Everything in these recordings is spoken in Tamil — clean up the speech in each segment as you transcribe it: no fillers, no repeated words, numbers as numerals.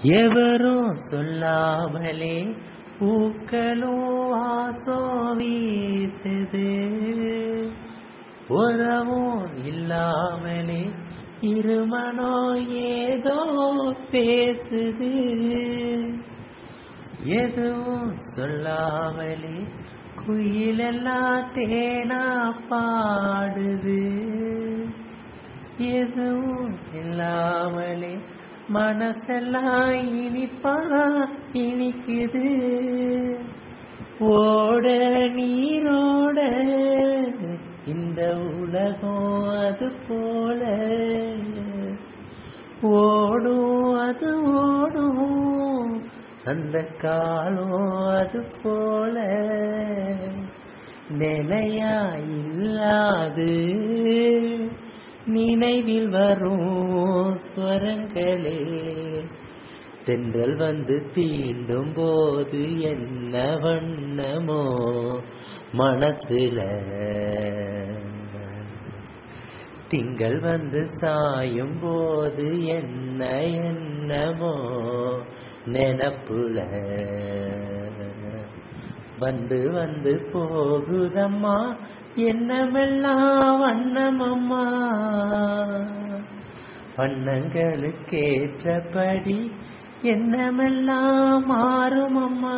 எவரும் சொல்லாமலே பூக்களும் வாசம் வீசுது, உறவும் இல்லாமலே இருமனோ ஏதோ பேசுது. எதுவும் சொல்லாமலே குயிலெல்லாம் தேனா பாடுது, எதுவும் இல்லாமலே மனசெல்லாம் இனிப்பா இனிக்குது. ஓட நீரோட இந்த உலகம் அது போல ஓடும், அது ஓடும் அந்த காலம் அது போல. நிலையா இல்லாது நினைவில் வரும் ஸ்வரங்களே, தென்றல் வந்து தீண்டும் போது என்ன வண்ணமோ மனசுல, திங்கள் வந்து சாயும் போது என்ன எண்ணமோ நினப்புல. வந்து வந்து போகுதம்மா என்னமெல்லாம் வண்ணமம்மா, வண்ணங்களுக்கேற்றபடி என்னமெல்லாம் மாறுமம்மா.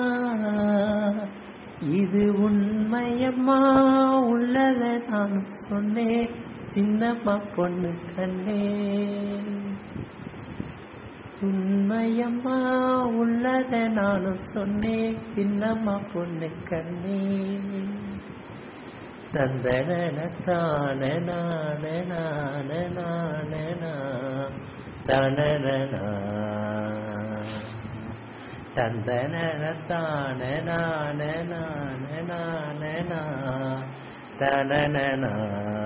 இது உண்மையம்மா, உள்ளதை நான் சொன்னேன் சின்னம்மா பொண்ணு கண்ணே. உண்மையம்மா, உள்ளதை நானும் சொன்னேன் சின்னம்மா பொண்ணு கண்ணே. தந்தன தான நான நான நான தனன தந்தன தான நான நான நான தனன